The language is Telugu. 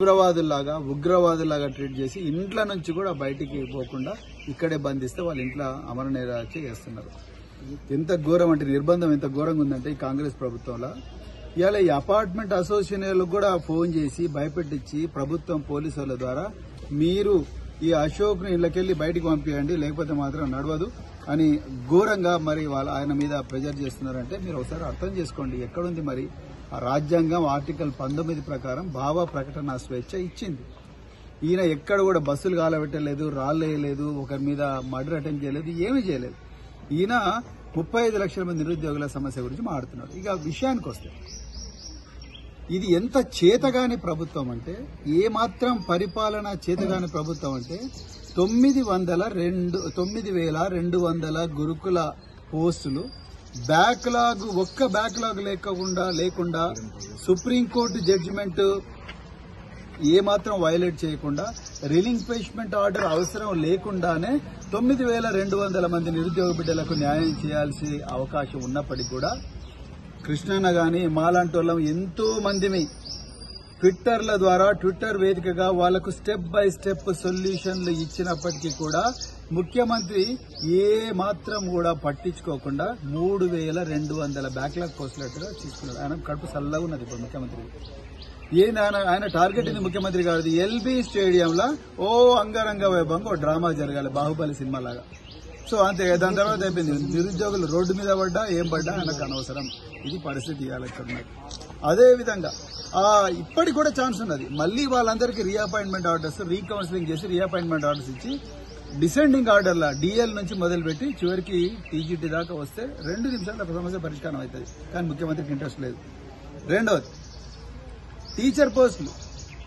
ఉగ్రవాదుల్లాగా ట్రీట్ చేసి ఇంట్లో నుంచి కూడా బయటికి పోకుండా ఇక్కడే బంధిస్తే వాళ్ళ ఇంట్లో అమర నిరాహార చేస్తున్నారు. ఎంత ఘోరం అంటే నిర్బంధం ఎంత ఘోరంగా ఉందంటే ఈ కాంగ్రెస్ ప్రభుత్వంలో ఇవాళ ఈ అపార్ట్మెంట్ అసోసియేషన్లకు కూడా ఫోన్ చేసి భయపెట్టించి ప్రభుత్వం పోలీసు వాళ్ళ ద్వారా మీరు ఈ అశోక్ ని ఇళ్లకెళ్లి బయటికి పంపించండి లేకపోతే మాత్రం నడవదు అని ఘోరంగా మరి ఆయన మీద ప్రెజర్ చేస్తున్నారంటే మీరు ఒకసారి అర్థం చేసుకోండి. ఎక్కడుంది మరి ఆ రాజ్యాంగం ఆర్టికల్ 19 ప్రకారం భావ ప్రకటన స్వేచ్ఛ ఇచ్చింది. ఈయన ఎక్కడ కూడా బస్సులు కాలబెట్టలేదు, రాళ్ళు వేయలేదు, ఒకరి మీద మర్డర్ అటెంప్ట్ చేయలేదు, ఏమీ చేయలేదు. ఈయన 35 లక్షల మంది నిరుద్యోగుల సమస్య గురించి మాట్లాడుతున్నాడు. ఇక విషయానికి వస్తే ఇది ఎంత చేతగాని ప్రభుత్వం అంటే, ఏమాత్రం పరిపాలన చేతగాని ప్రభుత్వం అంటే 9,200 గురుకుల పోస్టులు ఒక్క బ్యాక్లాగ్ లేకుండా సుప్రీంకోర్టు జడ్జిమెంట్ ఏమాత్రం వైలేట్ చేయకుండా రిలింక్విష్మెంట్ ఆర్డర్ అవసరం లేకుండానే 9,200 మంది నిరుద్యోగ బిడ్డలకు న్యాయం చేయాల్సిన అవకాశం ఉన్నప్పటికీ కూడా కృష్ణన్న గాని మాలాంటి వాళ్ళం ఎంతో మందిని ట్విట్టర్ వేదికగా వాళ్లకు స్టెప్ బై స్టెప్ సొల్యూషన్లు ఇచ్చినప్పటికీ కూడా ముఖ్యమంత్రి ఏ మాత్రం కూడా పట్టించుకోకుండా 3,200 బ్యాక్లాగ్ పోస్టులట్టుగా తీసుకున్నారు. ఆయన కడుపు చల్లగా ఉన్నది ఇప్పుడు ముఖ్యమంత్రి. ఆయన టార్గెట్ ఇది ముఖ్యమంత్రి గారిది. ఎల్బీ స్టేడియంలో అంగరంగ వైభవంగా ఓ డ్రామా జరగాలి, బాహుబలి సినిమా లాగా. సో అంతే, దాని తర్వాత అయిపోయింది. నిరుద్యోగులు రోడ్డు మీద పడ్డా ఏం పడ్డా ఆయనకు అనవసరం. ఇది పరిస్థితి ఇవ్వాలి ఇక్కడ. అదేవిధంగా ఇప్పటికి కూడా ఛాన్స్ ఉన్నది. మళ్లీ వాళ్ళందరికీ రీఅపాయింట్మెంట్ ఆర్డర్స్ రీకౌన్సిలింగ్ చేసి రీఅపాయింట్మెంట్ ఆర్డర్స్ ఇచ్చి డిసెండింగ్ ఆర్డర్ల డిఎల్ నుంచి మొదలుపెట్టి చివరికి టీజీటీ దాకా వస్తే 2 నిమిషాల్లో ఒక సమస్య పరిష్కారం అవుతుంది. కానీ ముఖ్యమంత్రికి ఇంట్రెస్ట్ లేదు. రెండవది టీచర్ పోస్టులు